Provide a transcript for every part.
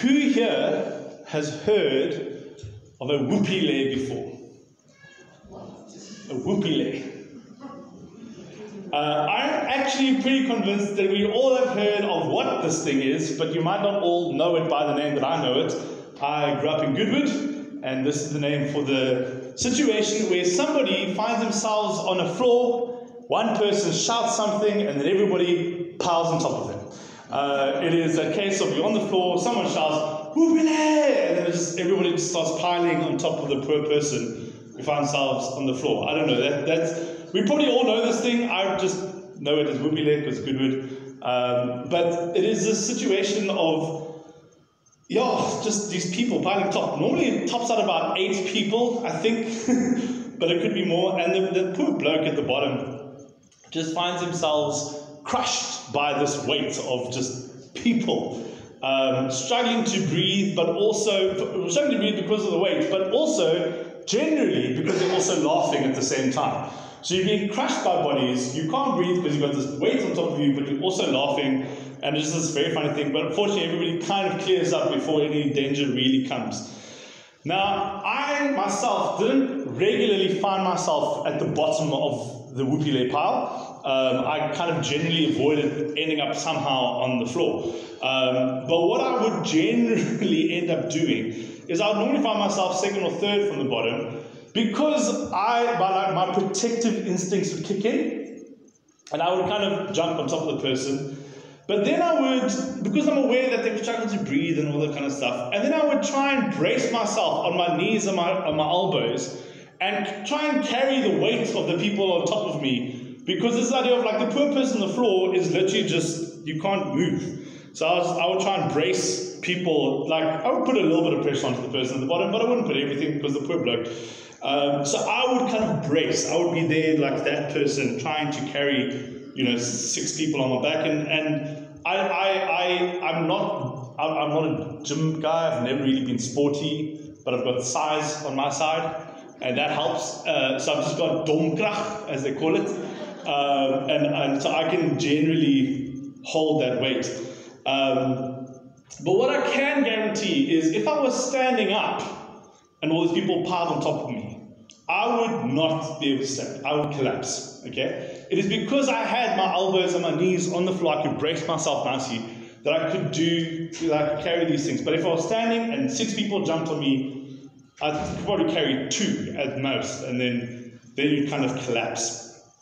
Who here has heard of a whoopee before? A whoopee. I'm actually pretty convinced that we all have heard of what this thing is, but you might not all know it by the name that I know it. I grew up in Goodwood, and this is the name for the situation where somebody finds themselves on a floor, one person shouts something, and then everybody piles on top of them. It is a case of you're on the floor, someone shouts, "Whoopee!" and then everybody just starts piling on top of the poor person who finds themselves on the floor. I don't know, we probably all know this thing. I just know it as whoopee because it's Goodwood. But it is this situation of, just these people piling top. Normally it tops out about 8 people, I think, but it could be more. And the poor bloke at the bottom just finds themselves crushed by this weight of just people, struggling to breathe, but also struggling to breathe because of the weight, but also generally because they're also laughing at the same time. So you're being crushed by bodies, you can't breathe because you've got this weight on top of you, but you're also laughing, and it's just this very funny thing. But unfortunately, everybody kind of clears up before any danger really comes. Now, I myself didn't regularly find myself at the bottom of the whoopee pile. I kind of generally avoided ending up somehow on the floor. But what I would generally end up doing is I would normally find myself second or third from the bottom, because my protective instincts would kick in, and I would kind of jump on top of the person. But then I would, because I'm aware that they were struggling to breathe and all that kind of stuff, and then I would try and brace myself on my knees and on my elbows, and try and carry the weight of the people on top of me, because this idea of like the poor person on the floor is literally just, you can't move. So I would try and brace people, like I would put a little bit of pressure onto the person at the bottom, but I wouldn't put everything because the poor bloke. So I would kind of brace. I would be there like that person trying to carry, 6 people on my back. And I'm not a gym guy. I've never really been sporty, but I've got size on my side, and that helps. So I've just got domkrach, as they call it, and so I can generally hold that weight. But what I can guarantee is if I was standing up and all these people piled on top of me, I would not be able to stand. I would collapse, okay? It is because I had my elbows and my knees on the floor, I could brace myself nicely, that I could carry these things. But if I was standing and 6 people jumped on me, I'd probably carry 2 at most, and then you'd kind of collapse.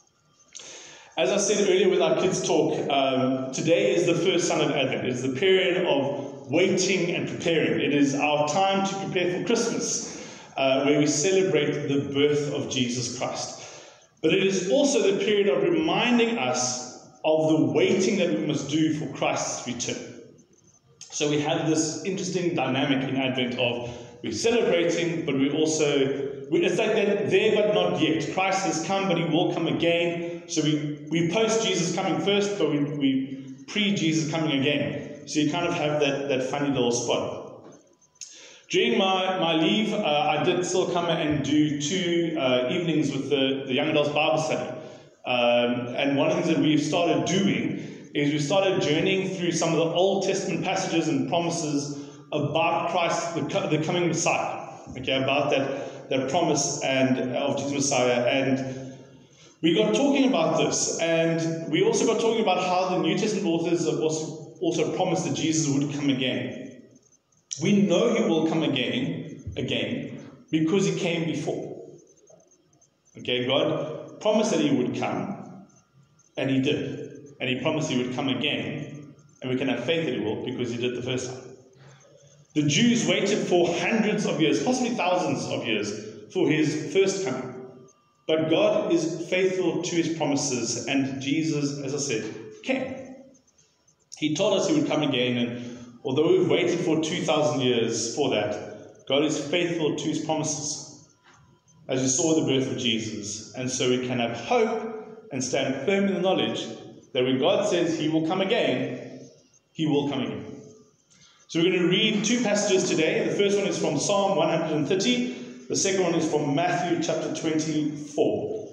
As I said earlier with our kids' talk, today is the first Sunday of Advent. It is the period of waiting and preparing. It is our time to prepare for Christmas, where we celebrate the birth of Jesus Christ. But it is also the period of reminding us of the waiting that we must do for Christ's return. So we have this interesting dynamic in Advent of we're celebrating, but it's like that there but not yet. Christ has come, but he will come again. So we post Jesus coming first, but we pre-Jesus coming again. So you kind of have that funny little spot. During my leave, I did still come and do 2 evenings with the Young Adults Bible Study. And one of the things that we've started doing is we started journeying through some of the Old Testament passages and promises about Christ, the coming Messiah. Okay, about that promise of Jesus Messiah. And we got talking about this, and we also got talking about how the New Testament authors have also promised that Jesus would come again. We know he will come again because he came before. Okay, God promised that he would come, and he did. And he promised he would come again, and we can have faith that he will because he did the first time. The Jews waited for hundreds of years, possibly thousands of years, for his first coming. But God is faithful to his promises, and Jesus, as I said, came. He told us he would come again, and although we've waited for 2,000 years for that, God is faithful to his promises, as we saw the birth of Jesus. And so we can have hope and stand firm in the knowledge that when God says he will come again, he will come again. So we're going to read 2 passages today. The first one is from Psalm 130. The second one is from Matthew chapter 24.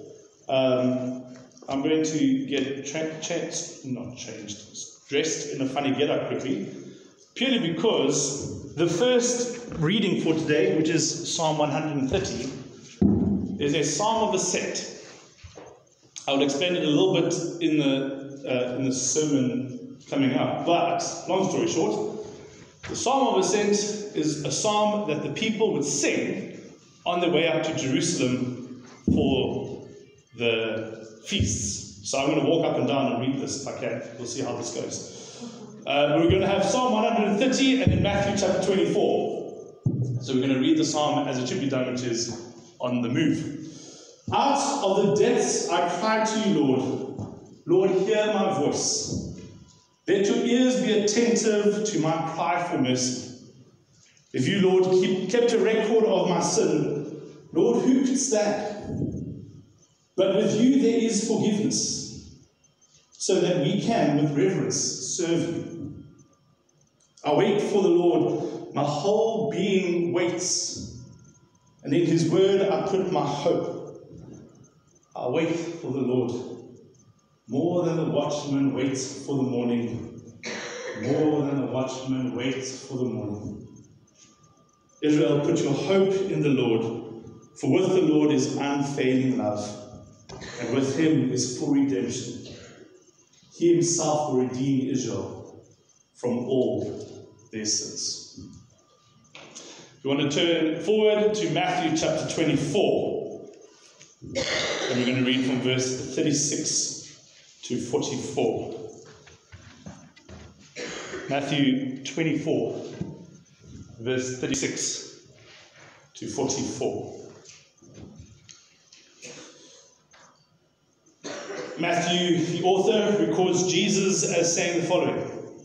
I'm going to get dressed in a funny get-up quickly. purely because the first reading for today, which is Psalm 130, is a psalm of ascent. I will explain it a little bit in the sermon coming up, but long story short, the Psalm of Ascent is a psalm that the people would sing on their way up to Jerusalem for the feasts. So I'm going to walk up and down and read this if I can. We'll see how this goes. We're going to have Psalm 130 and then Matthew chapter 24. So we're going to read the psalm as it should be done, which is on the move. Out of the depths I cry to you, Lord. Lord, hear my voice. Let your ears be attentive to my cry for mercy. If you, Lord, kept a record of my sin, Lord, who could stand? But with you there is forgiveness, so that we can, with reverence, serve you. I wait for the Lord, my whole being waits, and in his word I put my hope. I wait for the Lord. More than the watchman waits for the morning. More than the watchman waits for the morning. Israel, put your hope in the Lord, for with the Lord is unfailing love, and with him is full redemption. He himself will redeem Israel from all their sins. If you want to turn forward to Matthew chapter 24, and we're going to read from verse 36 to 44. Matthew 24, verse 36 to 44. Matthew, the author, records Jesus as saying the following: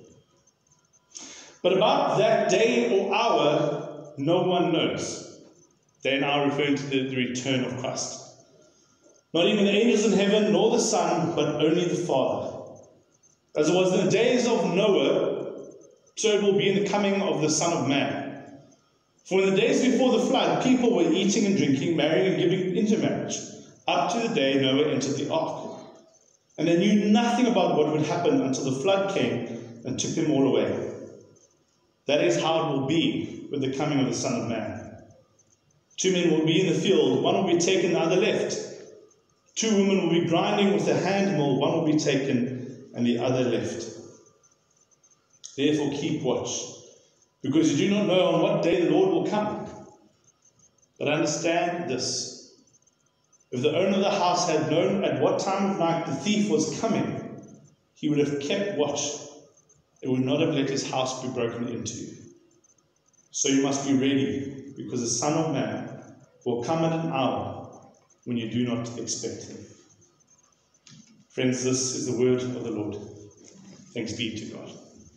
"But about that day or hour, no one knows." They are now referring to the return of Christ. "Not even the angels in heaven, nor the Son, but only the Father. As it was in the days of Noah, so it will be in the coming of the Son of Man. For in the days before the flood, people were eating and drinking, marrying and giving into marriage, up to the day Noah entered the ark. And they knew nothing about what would happen until the flood came and took them all away. That is how it will be with the coming of the Son of Man. 2 men will be in the field, one will be taken, the other left. 2 women will be grinding with a hand mill, one will be taken and the other left. Therefore keep watch, because you do not know on what day the Lord will come. But understand this: if the owner of the house had known at what time of night the thief was coming, he would have kept watch and would not have let his house be broken into. So you must be ready, because the Son of Man will come at an hour when you do not expect him." Friends, this is the word of the Lord. Thanks be to God.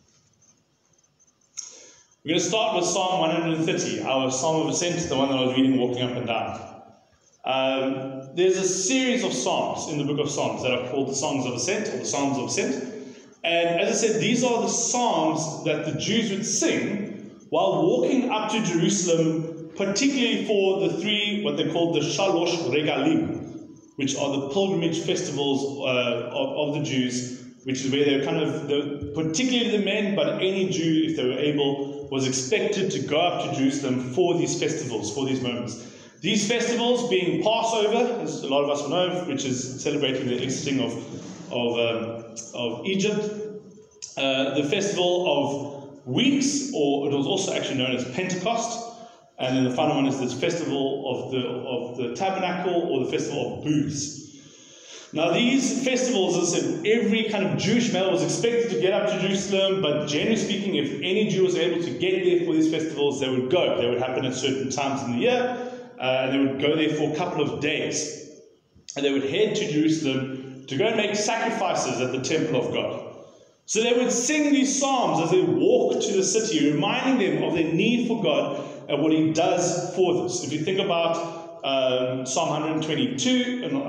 We're going to start with Psalm 130, our Psalm of Ascent, the one that I was reading walking up and down. There's a series of psalms in the book of Psalms that are called the Songs of Ascent, or the Psalms of Ascent. And as I said, these are the psalms that the Jews would sing while walking up to Jerusalem, particularly for the 3, what they called the Shalosh Regalim, which are the pilgrimage festivals of the Jews, which is where they're particularly the men, but any Jew, if they were able, was expected to go up to Jerusalem for these festivals, for these moments. These festivals being Passover, as a lot of us will know, which is celebrating the exiting of Egypt. The festival of weeks, or it was also actually known as Pentecost. And then the final one is this festival of the tabernacle, or the festival of booths. Now these festivals, as I said, every kind of Jewish male was expected to get up to Jerusalem, but generally speaking, if any Jew was able to get there for these festivals, they would go. They would happen at certain times in the year, and they would go there for a couple of days. And they would head to Jerusalem to go and make sacrifices at the temple of God. So they would sing these psalms as they walk to the city, reminding them of their need for God and what he does for this. If you think about Psalm 122 and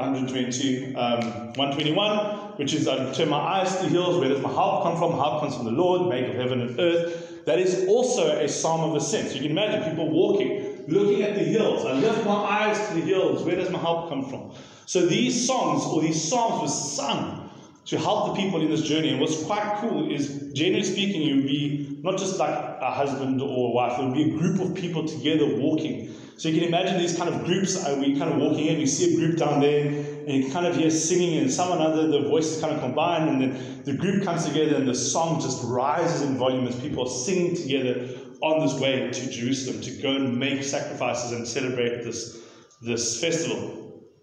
121, which is, "I turn my eyes to the hills, where does my help come from? Help comes from the Lord, maker of heaven and earth." That is also a psalm of ascent. So you can imagine people walking, looking at the hills. "I lift my eyes to the hills, where does my help come from?" So these songs, or these psalms, were sung to help the people in this journey. And what's quite cool is, generally speaking, you would be not just like a husband or a wife, it would be a group of people together walking. So you can imagine these kind of groups, we kind of walking in, you see a group down there, and you can kind of hear singing, and someone other, the voices kind of combine, and then the group comes together, and the song just rises in volume as people are singing together on this way to Jerusalem to go and make sacrifices and celebrate this festival.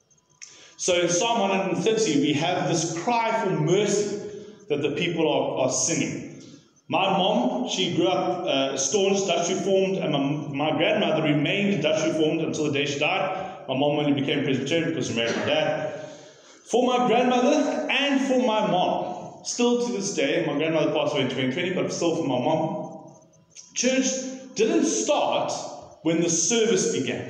So in Psalm 130, we have this cry for mercy that the people are singing. My mom, she grew up staunch Dutch Reformed, and my grandmother remained Dutch Reformed until the day she died. My mom only became Presbyterian because she married my dad. For my grandmother and for my mom, still to this day, my grandmother passed away in 2020, but still for my mom, church didn't start when the service began.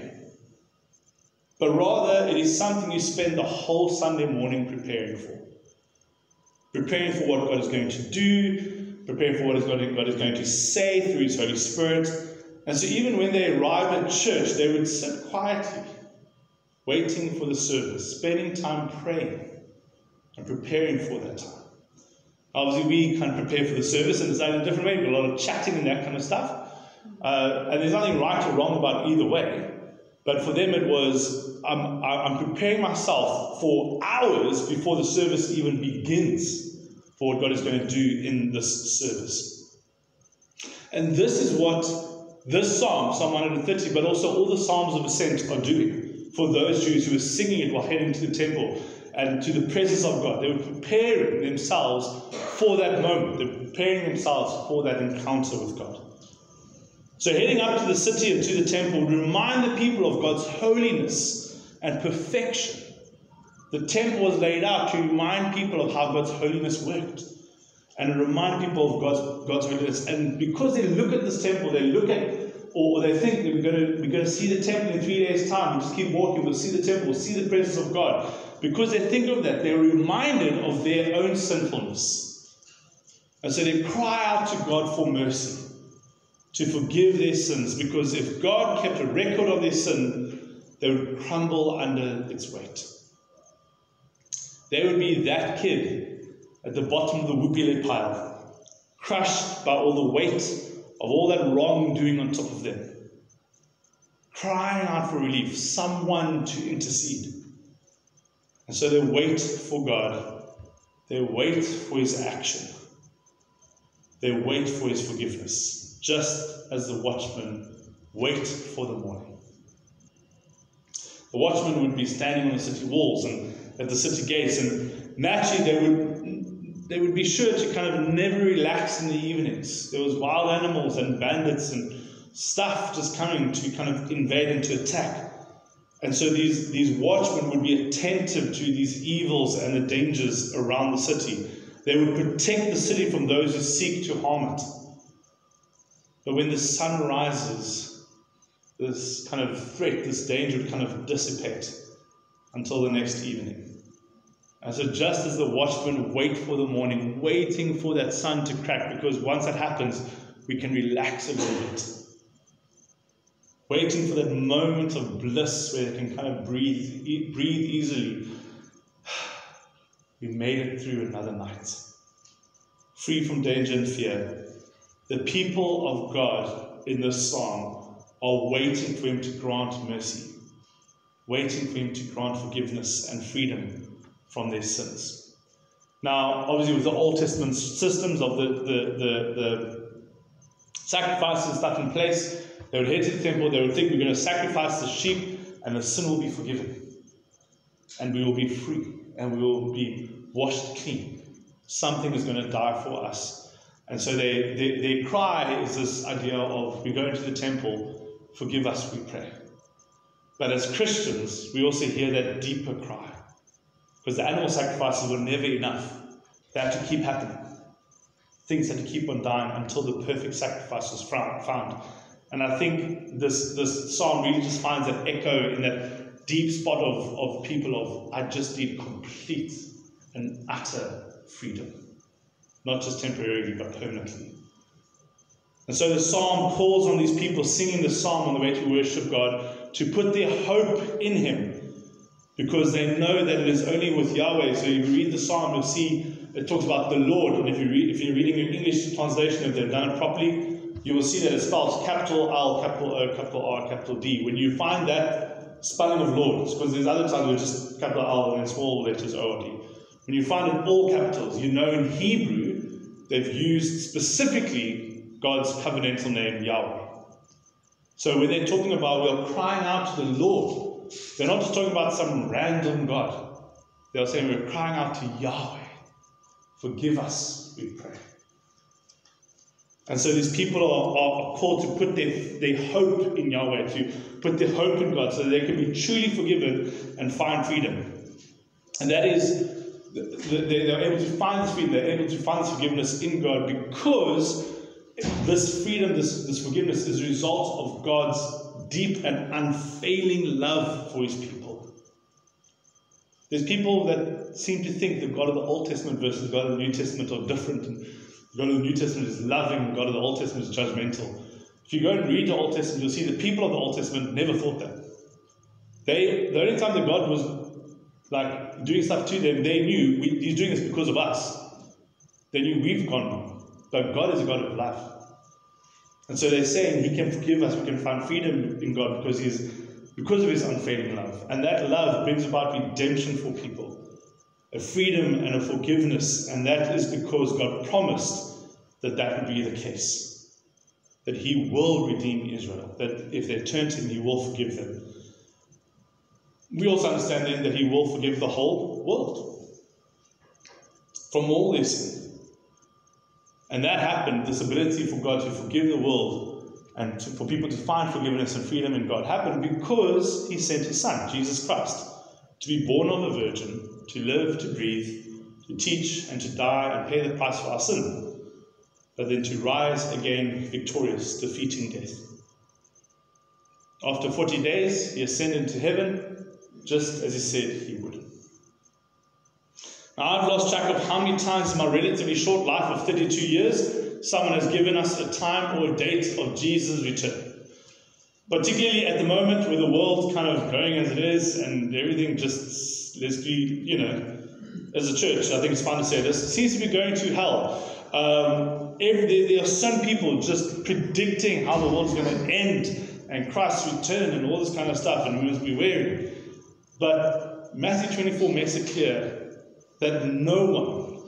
But rather, it is something you spend the whole Sunday morning preparing for. Preparing for what God is going to do, preparing for what God is going to say through His Holy Spirit. And so even when they arrived at church, they would sit quietly, waiting for the service, spending time praying and preparing for that time. Obviously, we can prepare for the service and it's done in a different way. We've got a lot of chatting and that kind of stuff. And there's nothing right or wrong about either way. But for them it was, I'm preparing myself for hours before the service even begins for what God is going to do in this service. And this is what this Psalm 130, but also all the Psalms of Ascent are doing for those Jews who were singing it while heading to the temple and to the presence of God. They were preparing themselves for that moment. They were preparing themselves for that encounter with God. So heading up to the city and to the temple would remind the people of God's holiness and perfection. The temple was laid out to remind people of how God's holiness worked. And to remind people of God's holiness. And because they look at this temple, they look at, or they think that we're going to see the temple in 3 days' time. We just keep walking, we'll see the temple, we'll see the presence of God. Because they think of that, they're reminded of their own sinfulness. And so they cry out to God for mercy, to forgive their sins, because if God kept a record of their sin, they would crumble under its weight. They would be that kid at the bottom of the whoopee pile, crushed by all the weight of all that wrongdoing on top of them, crying out for relief, someone to intercede. And so they wait for God. They wait for His action. They wait for His forgiveness, just as the watchmen wait for the morning. The watchmen would be standing on the city walls and at the city gates, and naturally they would be sure to kind of never relax in the evenings. There was wild animals and bandits and stuff just coming to kind of invade and to attack. And so these watchmen would be attentive to these evils and the dangers around the city. They would protect the city from those who seek to harm it. But when the sun rises, this kind of threat, this danger would kind of dissipate until the next evening. And so just as the watchmen wait for the morning, waiting for that sun to crack, because once that happens, we can relax a little bit. Waiting for that moment of bliss where they can kind of breathe easily. We made it through another night, free from danger and fear. The people of God in this psalm are waiting for Him to grant mercy, waiting for Him to grant forgiveness and freedom from their sins. Now, obviously, with the Old Testament systems of the sacrifices and stuff in place, they would head to the temple, they would think, we're going to sacrifice the sheep and the sin will be forgiven. And we will be free and we will be washed clean. Something is going to die for us. And so their cry is this idea of, we go into the temple, forgive us, we pray. But as Christians, we also hear that deeper cry. Because the animal sacrifices were never enough. They had to keep happening. Things had to keep on dying until the perfect sacrifice was found. And I think this psalm really just finds that echo in that deep spot of people of, I just need complete and utter freedom. Not just temporarily, but permanently. And so the psalm calls on these people singing the psalm on the way to worship God to put their hope in Him. because they know that it is only with Yahweh. So if you read the Psalm, you'll see it talks about the Lord. And if you're reading your English translation, if they've done it properly, you will see that it spells capital L, capital O, capital R, capital D. When you find that spelling of Lord, because there's other times where it's just capital L and then small letters O or D. When you find it all capitals, you know in Hebrew, they've used specifically God's covenantal name, Yahweh. So when they're talking about we are crying out to the Lord, they're not just talking about some random God. They're saying we're crying out to Yahweh. Forgive us, we pray. And so these people are called to put their hope in Yahweh, to put their hope in God so that they can be truly forgiven and find freedom. And that is, they're able to find this freedom, they're able to find this forgiveness in God because this freedom, this forgiveness is a result of God's deep and unfailing love for his people. There's people that seem to think the God of the Old Testament versus the God of the New Testament are different. And the God of the New Testament is loving, the God of the Old Testament is judgmental. If you go and read the Old Testament, you'll see the people of the Old Testament never thought that. The only time that God was like doing stuff to them, they knew he's doing this because of us. They knew we've gone wrong. But God is a God of love. And so they're saying he can forgive us, we can find freedom in God because of his unfailing love. And that love brings about redemption for people, a freedom and a forgiveness. And that is because God promised that would be the case. That he will redeem Israel. That if they turn to him, he will forgive them. We also understand then that he will forgive the whole world from all their sin. And that happened, this ability for God to forgive the world and for people to find forgiveness and freedom in God happened because he sent his son, Jesus Christ, to be born of a virgin, to live, to breathe, to teach and to die and pay the price for our sin, but then to rise again victorious, defeating death. After 40 days, he ascended to heaven, just as he said he would. Now, I've lost track of how many times in my relatively short life of 32 years, someone has given us a time or a date of Jesus' return. Particularly at the moment where the world's kind of going as it is and everything just, let's be, as a church, I think it's fine to say this, seems to be going to hell. There are some people just predicting how the world's going to end and Christ's return and all this kind of stuff, and we must be wary. But Matthew 24 makes it clear that no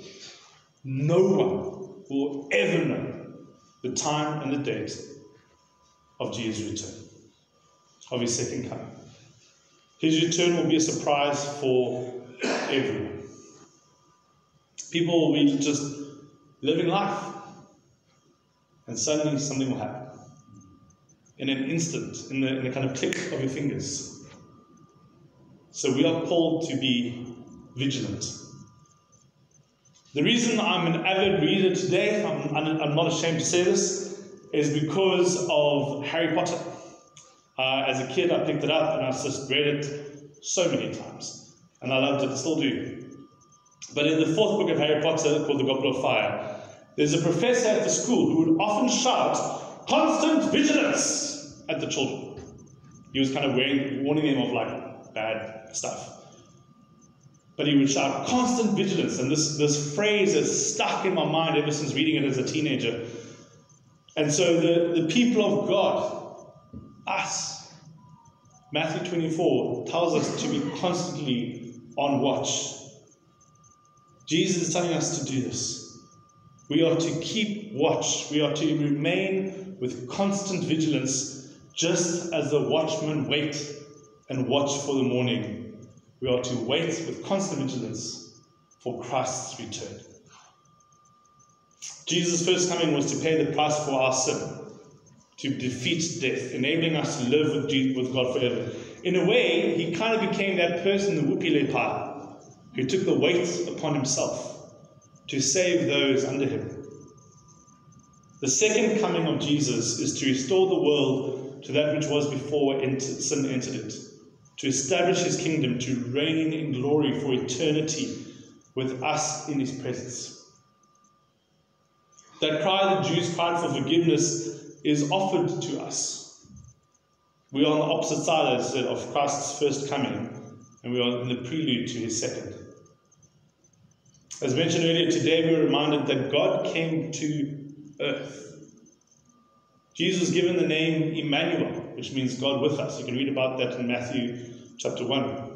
one will ever know the time and the date of Jesus' return, of his second coming. His return will be a surprise for everyone. People will be just living life, and suddenly something will happen. In an instant, in the kind of click of your fingers. So we are called to be vigilant. The reason I'm an avid reader today, I'm not ashamed to say this, is because of Harry Potter. As a kid, I picked it up and I've just read it so many times. And I loved it, still do. But in the fourth book of Harry Potter, called The Goblet of Fire, there's a professor at the school who would often shout, "Constant vigilance!" at the children. He was kind of warning them of like bad stuff. But he would shout, "Constant vigilance." And this phrase has stuck in my mind ever since reading it as a teenager. And so the people of God, us, Matthew 24 tells us to be constantly on watch. Jesus is telling us to do this. We are to keep watch. We are to remain with constant vigilance, just as the watchmen wait and watch for the morning. We are to wait with constant vigilance for Christ's return. Jesus' first coming was to pay the price for our sin, to defeat death, enabling us to live with God forever. In a way, he kind of became that person, the whoopie pie, who took the weight upon himself to save those under him. The second coming of Jesus is to restore the world to that which was before sin entered it, to establish his kingdom, to reign in glory for eternity with us in his presence. That cry the Jews cried for forgiveness is offered to us. We are on the opposite side, as I said, of Christ's first coming, and we are in the prelude to his second. As mentioned earlier, today we were reminded that God came to earth. Jesus was given the name Emmanuel, which means God with us. You can read about that in Matthew chapter 1.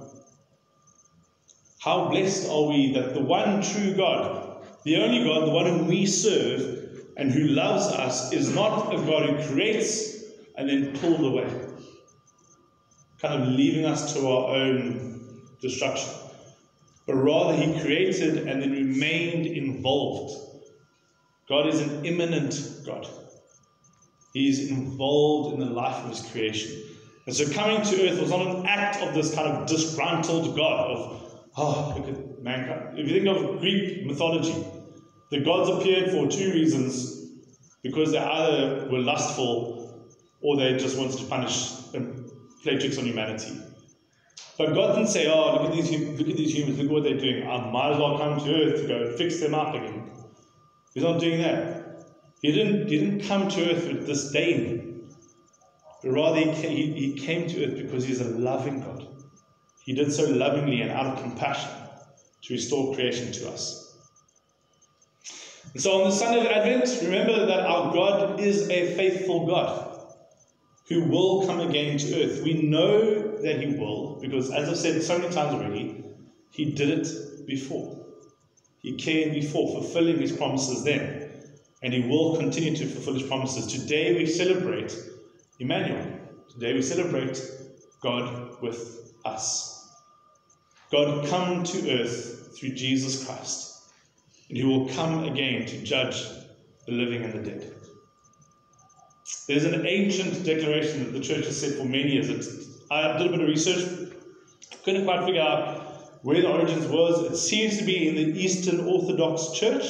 How blessed are we that the one true God, the only God, the one whom we serve and who loves us, is not a God who creates and then pulled away, kind of leaving us to our own destruction. But rather he created and then remained involved. God is an immanent God. He is involved in the life of his creation. And so coming to earth was not an act of this kind of disgruntled God of, oh, look at mankind. If you think of Greek mythology, the gods appeared for two reasons: because they either were lustful or they just wanted to punish and play tricks on humanity. But God didn't say, oh, look at these humans, look at what they're doing. I might as well come to earth to go fix them up again. He's not doing that. He didn't come to earth with disdain, but rather he came to earth because he's a loving God. He did so lovingly and out of compassion to restore creation to us. And so on the Sunday of Advent, remember that our God is a faithful God who will come again to earth. We know that he will, because as I've said so many times already, he did it before. He came before, fulfilling his promises then. And he will continue to fulfill his promises. Today we celebrate Emmanuel. Today we celebrate God with us. God come to earth through Jesus Christ. And he will come again to judge the living and the dead. There's an ancient declaration that the church has said for many years. I did a bit of research, couldn't quite figure out where the origins was. It seems to be in the Eastern Orthodox Church,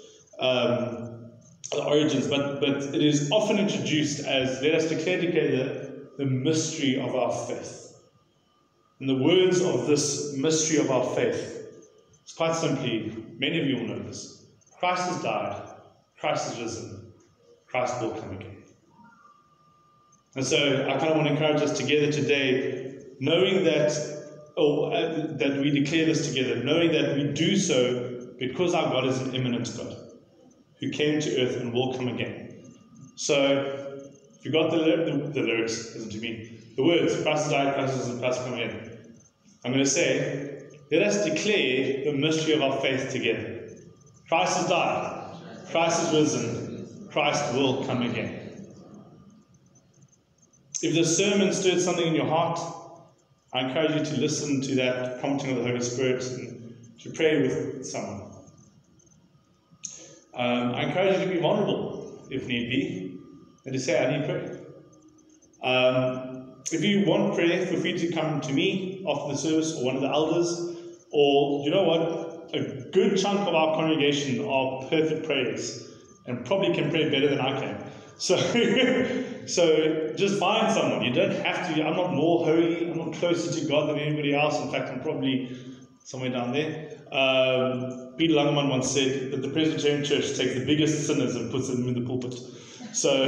the origins, but it is often introduced as, let us declare together the mystery of our faith. And the words of this mystery of our faith is quite simply, many of you will know this: Christ has died, Christ has risen, Christ will come again. And so I kind of want to encourage us together today, knowing that we declare this together, knowing that we do so because our God is an immanent God who came to earth and will come again. So, if you got the lyrics, listen to me, the words, Christ has died, Christ has risen, Christ will come again. I'm going to say, let us declare the mystery of our faith together. Christ has died, Christ has risen, Christ will come again. If the sermon stirred something in your heart, I encourage you to listen to that prompting of the Holy Spirit and to pray with someone. I encourage you to be vulnerable, if need be, and to say, I need prayer. If you want prayer, feel free to come to me after the service or one of the elders, or, you know what, a good chunk of our congregation are perfect prayers and probably can pray better than I can. So just find someone. You don't have to. I'm not more holy. I'm not closer to God than anybody else. In fact, I'm probably somewhere down there. Peter Langeman once said that the Presbyterian Church takes the biggest sinners and puts them in the pulpit. So,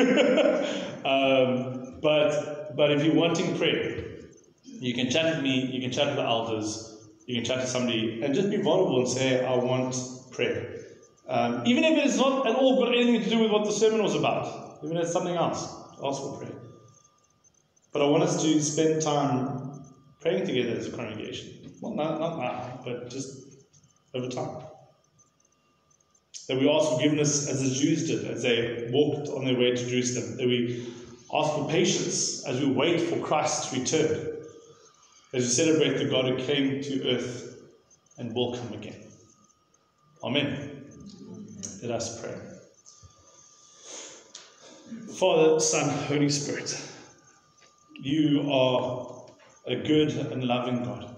but if you're wanting prayer, you can chat with me, you can chat with the elders, you can chat to somebody, and just be vulnerable and say, I want prayer. Even if it's not at all got anything to do with what the sermon was about, even if it's something else, ask for prayer. But I want us to spend time praying together as a congregation. Well, not now, but just over time. That we ask forgiveness as the Jews did, as they walked on their way to Jerusalem. That we ask for patience as we wait for Christ's return. As we celebrate the God who came to earth and will come again. Amen. Let us pray. Father, Son, Holy Spirit, you are a good and loving God.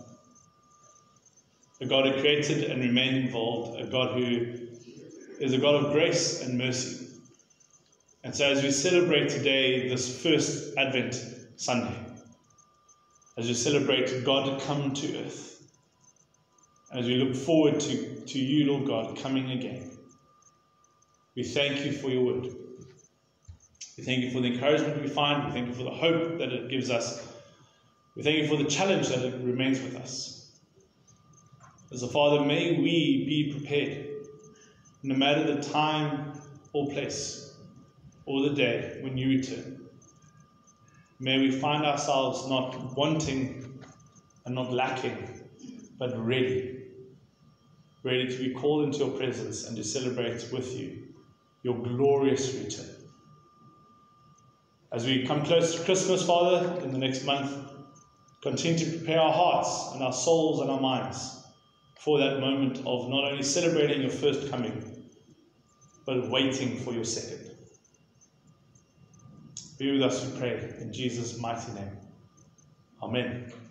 A God who created and remained involved. A God who is a God of grace and mercy. And so as we celebrate today, this first Advent Sunday, as we celebrate God come to earth, and as we look forward to you, Lord God, coming again, we thank you for your word. We thank you for the encouragement we find. We thank you for the hope that it gives us. We thank you for the challenge that it remains with us. As a Father, may we be prepared, no matter the time or place or the day when you return. May we find ourselves not wanting and not lacking, but ready to be called into your presence and to celebrate with you your glorious return. As we come close to Christmas, Father, in the next month, continue to prepare our hearts and our souls and our minds for that moment of not only celebrating your first coming, but waiting for your second. Be with us, we pray, in Jesus' mighty name. Amen.